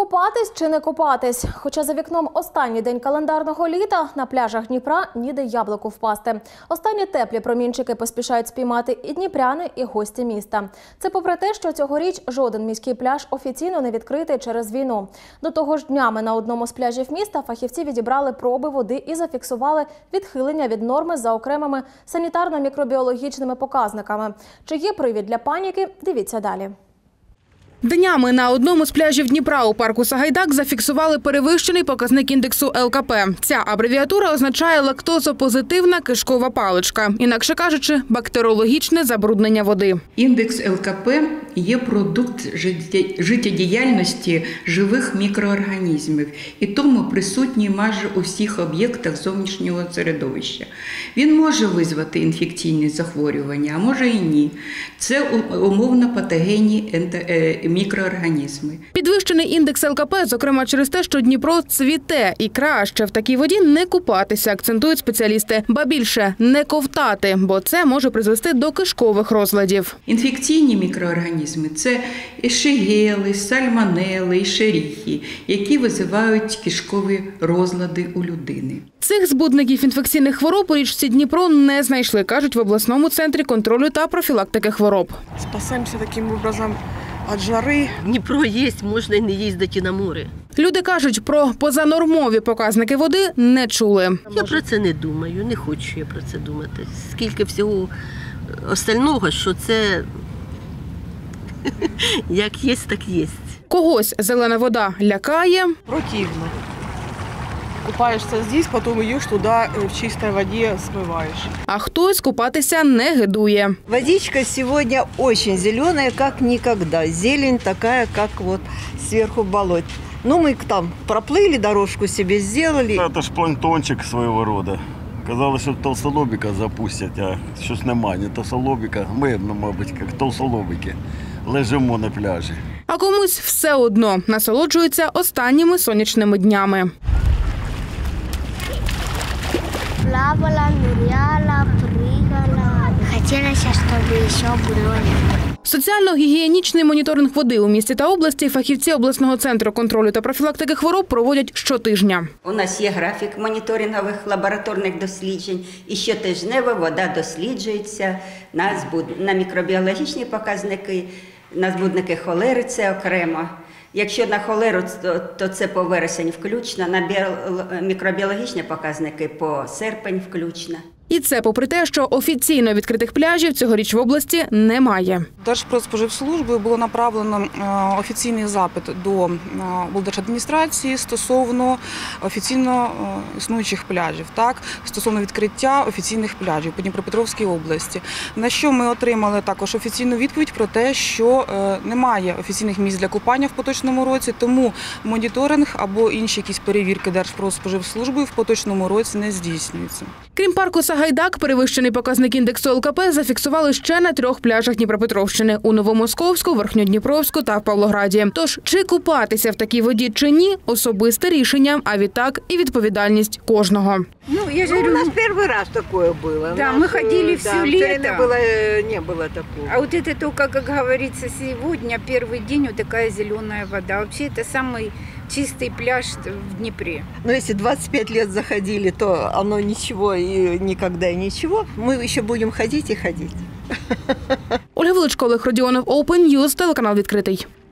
Купатись чи не купатись? Хоча за вікном останній день календарного літа, на пляжах Дніпра ніде яблуку впасти. Останні теплі промінчики поспішають спіймати і дніпряни, і гості міста. Це попри те, що цьогоріч жоден міський пляж офіційно не відкритий через війну. До того ж, днями на одному з пляжів міста фахівці відібрали проби води і зафіксували відхилення від норми за окремими санітарно-мікробіологічними показниками. Чи є привід для паніки? Дивіться далі. Днями на одному з пляжів Дніпра у парку Сагайдак зафіксували перевищений показник індексу ЛКП. Ця абревіатура означає лактозопозитивна кишкова паличка, інакше кажучи, бактеріологічне забруднення води. Індекс ЛКП є продукт життєдіяльності живих мікроорганізмів і тому присутній майже у всіх об'єктах зовнішнього середовища. Він може визвати інфекційні захворювання, а може і ні. Це умовно патогенні мікроорганізми. Підвищений індекс ЛКП, зокрема через те, що Дніпро цвіте і краще в такій воді не купатися, акцентують спеціалісти. Ба більше – не ковтати, бо це може призвести до кишкових розладів. Інфекційні мікроорганізми – це ешигели, сальмонели, ешеріхі, які визивають кишкові розлади у людини. Цих збудників інфекційних хвороб у річці Дніпро не знайшли, кажуть в обласному центрі контролю та профілактики хвороб. Спасаємося таким образом від жари. Дніпро є, можна і не їздити на море. Люди кажуть, про позанормові показники води не чули. Я про це не думаю, не хочу я про це думати. Скільки всього остального, що це як є, так є. Когось зелена вода лякає. Противно. Купаешься здесь, потом идешь туда, в чистой воде смываешь. А хтось купатися не гидує. Водичка сегодня очень зеленая, как никогда. Зелень такая, как вот сверху болот. Ну, мы там проплыли, дорожку себе сделали. Это ж планктончик своего рода. Казалось, що толстолобика запустять, а щось немає. Не толстолобика, ми, мабуть, як толстолобики, лежимо на пляжі. А комусь все одно насолоджуються останніми сонячними днями. Плавала, ныряла, прыгала. Хотелось, чтобы еще было. Соціально-гігієнічний моніторинг води у місті та області фахівці обласного центру контролю та профілактики хвороб проводять щотижня. У нас є графік моніторингових лабораторних досліджень, і щотижнево вода досліджується на мікробіологічні показники, на збудники холери – це окремо. Якщо на холеру, то це по вересень включно, на мікробіологічні показники по серпень включно. І це попри те, що офіційно відкритих пляжів цьогоріч в області немає. Держпродспоживслужбою було направлено офіційний запит до облдержадміністрації стосовно офіційно існуючих пляжів, стосовно відкриття офіційних пляжів по Дніпропетровській області. На що ми отримали також офіційну відповідь про те, що немає офіційних місць для купання в поточному році, тому моніторинг або інші якісь перевірки Держпродспоживслужбою в поточному році не здійснюються. Крім парку Сагайдак, перевищений показник індексу ЛКП зафіксували ще на 3 пляжах Дніпропетровщини – у Новомосковську, Верхньодніпровську та в Павлограді. Тож, чи купатися в такій воді чи ні – особисте рішення, а відтак і відповідальність кожного. Ну, я же говорю, у нас первый раз такое было. Да, мы ходили все лето. Не было такого. А вот это только, как говорится, сегодня первый день вот такая зеленая вода. Вообще это самый чистый пляж в Днепре. Но если 25 лет заходили, то оно ничего и никогда и ничего. Мы еще будем ходить и ходить. Ольга Величко, Олег Родіонов, Open News, телеканал «Відкритий».